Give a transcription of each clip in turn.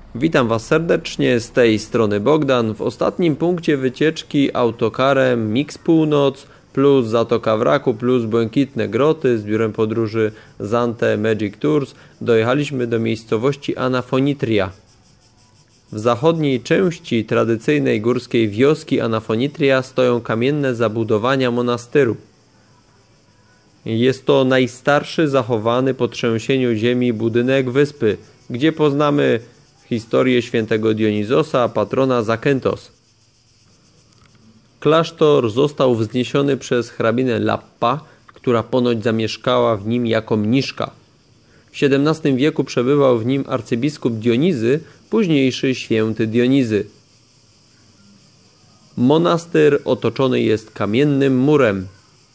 Witam Was serdecznie, z tej strony Bogdan. W ostatnim punkcie wycieczki autokarem Mix Północ plus Zatoka Wraku plus Błękitne Groty z biurem podróży Zante Magic Tours dojechaliśmy do miejscowości Anafonitria. W zachodniej części tradycyjnej górskiej wioski Anafonitria stoją kamienne zabudowania monastyru. Jest to najstarszy zachowany po trzęsieniu ziemi budynek wyspy, gdzie poznamy historię świętego Dionizosa, patrona Zakynthos. Klasztor został wzniesiony przez hrabinę Lappa, która ponoć zamieszkała w nim jako mniszka. W XVII wieku przebywał w nim arcybiskup Dionizy, późniejszy święty Dionizy. Monastyr otoczony jest kamiennym murem.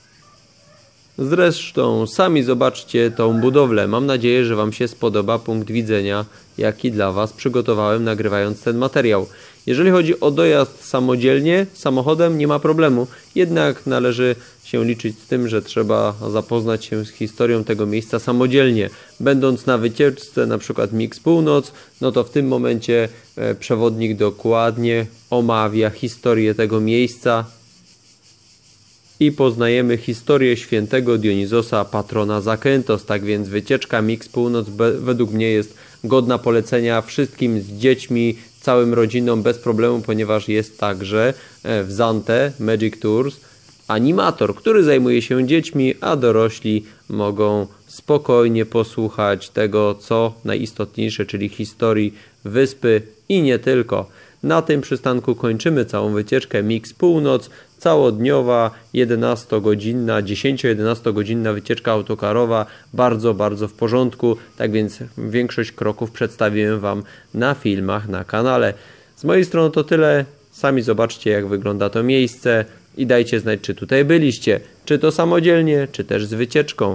Zresztą sami zobaczcie tą budowlę. Mam nadzieję, że Wam się spodoba punkt widzenia, jaki dla Was przygotowałem, nagrywając ten materiał. Jeżeli chodzi o dojazd samodzielnie, samochodem, nie ma problemu. Jednak należy się liczyć z tym, że trzeba zapoznać się z historią tego miejsca samodzielnie. Będąc na wycieczce, na przykład Mix Północ, no to w tym momencie przewodnik dokładnie omawia historię tego miejsca i poznajemy historię świętego Dionizosa, patrona Zakynthos. Tak więc wycieczka Mix Północ według mnie jest godna polecenia wszystkim z dziećmi, całym rodzinom bez problemu, ponieważ jest także w Zante Magic Tours animator, który zajmuje się dziećmi, a dorośli mogą spokojnie posłuchać tego, co najistotniejsze, czyli historii wyspy i nie tylko. Na tym przystanku kończymy całą wycieczkę Mix Północ. Całodniowa, 11-godzinna, 10-11 godzinna wycieczka autokarowa. Bardzo w porządku. Tak więc większość kroków przedstawiłem Wam na filmach na kanale. Z mojej strony to tyle. Sami zobaczcie, jak wygląda to miejsce i dajcie znać, czy tutaj byliście. Czy to samodzielnie, czy też z wycieczką.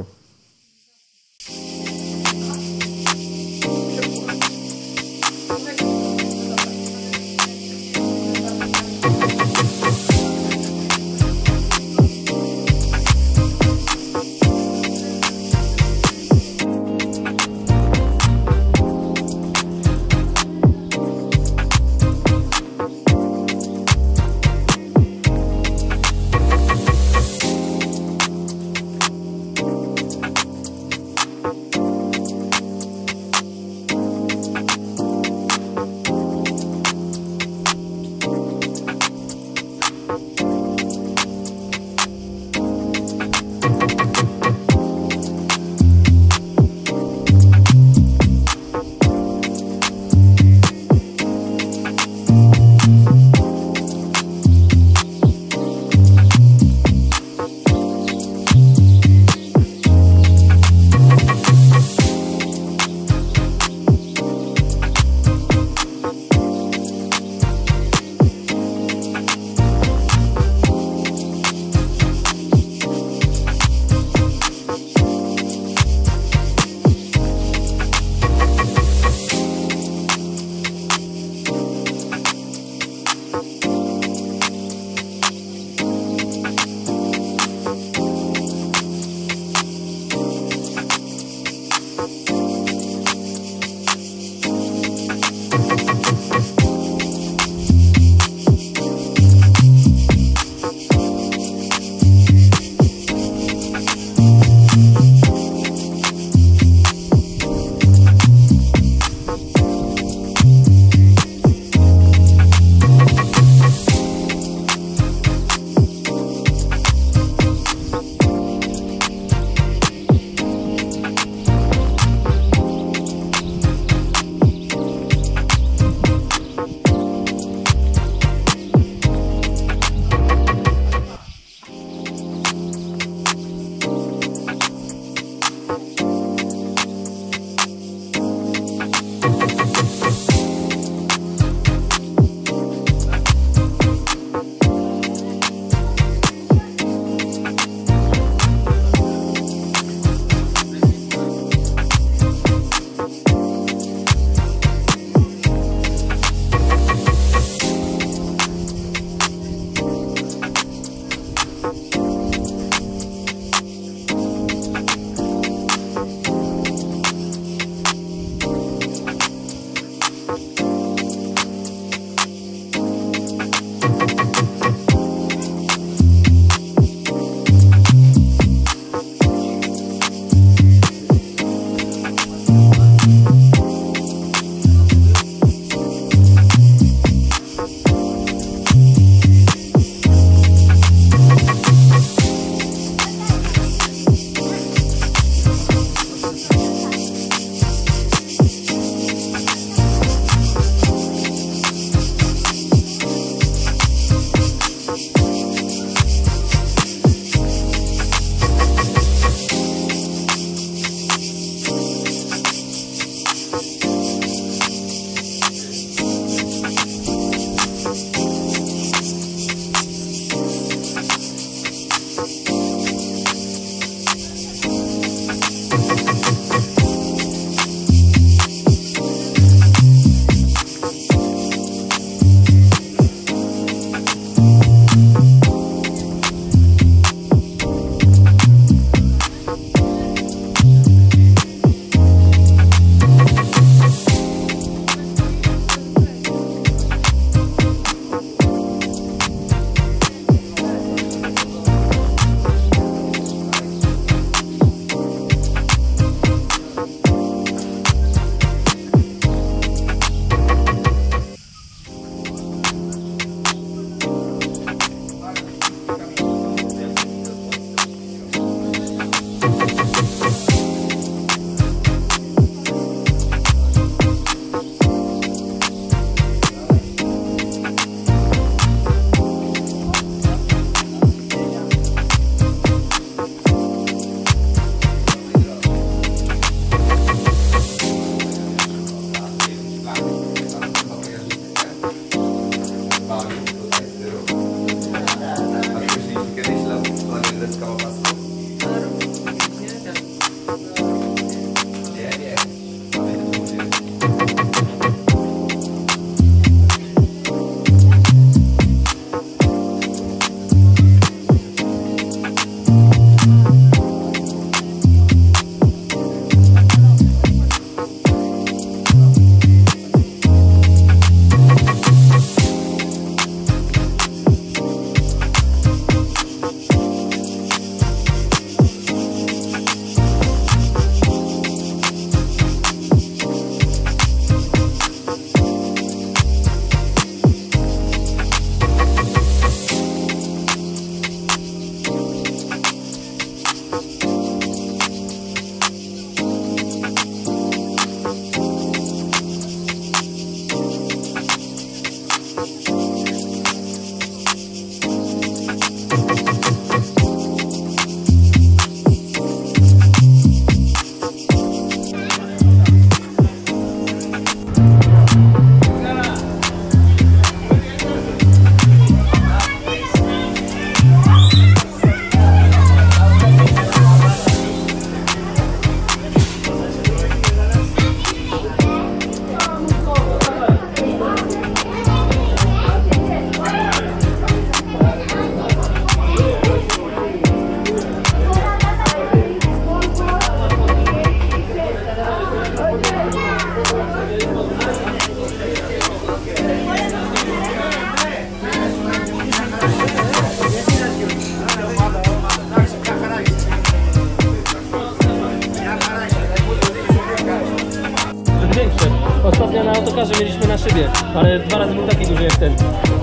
Ostatnio na autokarze mieliśmy na szybie, ale 2 razy był taki duży jak ten.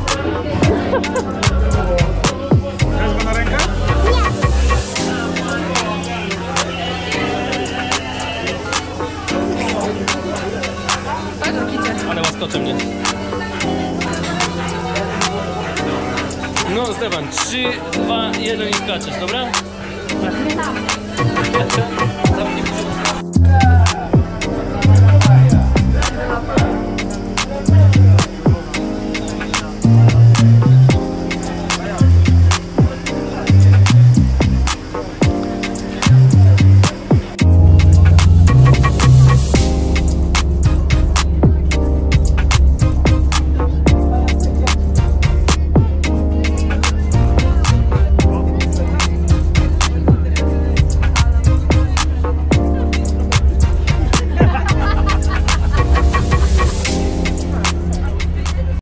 Grasz go na rękę? Ale łaskocze mnie. No Stefan, 3, 2, 1 i skaczesz, dobra?